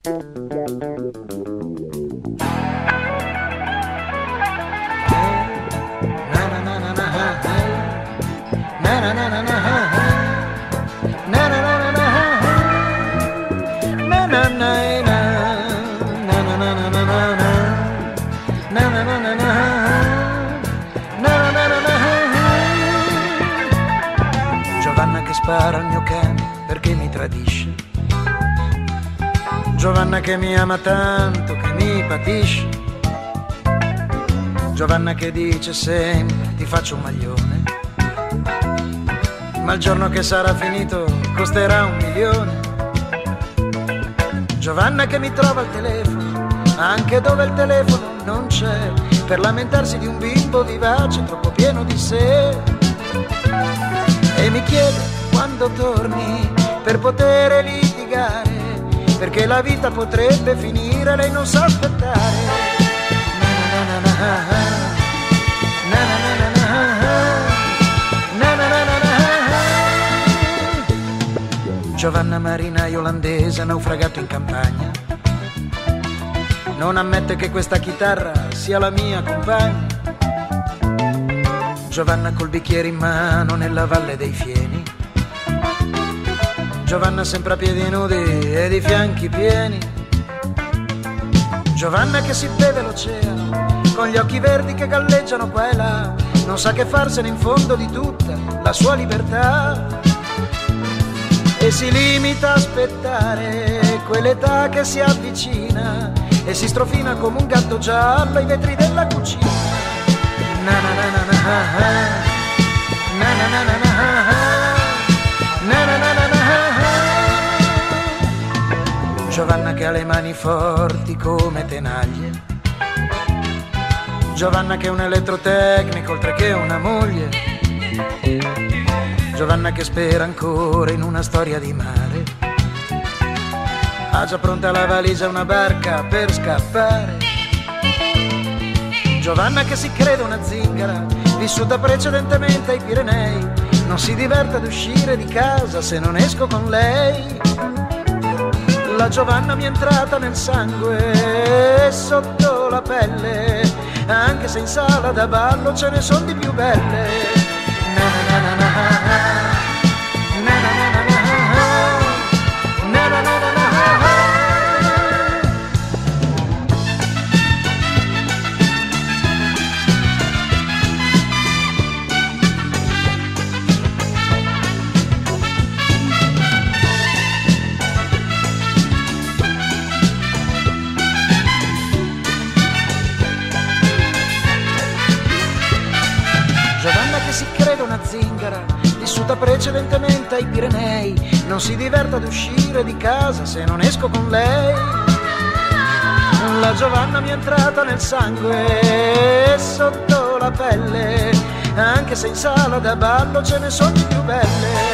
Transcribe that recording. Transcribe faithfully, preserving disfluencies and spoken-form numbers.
Giovanna che spara al mio cane perché mi tradisce, Giovanna che mi ama tanto che mi patisce, Giovanna che dice sempre ti faccio un maglione, ma il giorno che sarà finito costerà un milione. Giovanna che mi trova al telefono anche dove il telefono non c'è, per lamentarsi di un bimbo vivace troppo pieno di sé, e mi chiede quando torni per poter litigare, perché la vita potrebbe finire, lei non sa aspettare. Na na na na na na na na na na na na. Giovanna marinaio olandese naufragato in campagna, non ammette che questa chitarra sia la mia compagna. Giovanna col bicchiere in mano nella valle dei fieni, Giovanna sempre a piedi nudi ed i fianchi pieni, Giovanna che si beve l'oceano con gli occhi verdi che galleggiano qua e là, non sa che farsene in fondo di tutta la sua libertà, e si limita a aspettare quell'età che si avvicina e si strofina come un gatto giallo ai vetri della cucina. Na na na na na na na na na na na na na. Giovanna che ha le mani forti come tenaglie, Giovanna che è un elettrotecnico oltre che una moglie, Giovanna che spera ancora in una storia di mare, ha già pronta la valigia e una barca per scappare. Giovanna che si crede una zingara, vissuta precedentemente ai Pirenei, non si diverte ad uscire di casa se non esco con lei. La Giovanna mi è entrata nel sangue e sotto la pelle, anche se in sala da ballo ce ne sono di più belle. Na na na na na. Si crede una zingara, vissuta precedentemente ai Pirenei, non si diverte ad uscire di casa se non esco con lei. La Giovanna mi è entrata nel sangue e sotto la pelle, anche se in sala da ballo ce ne sono di più belle.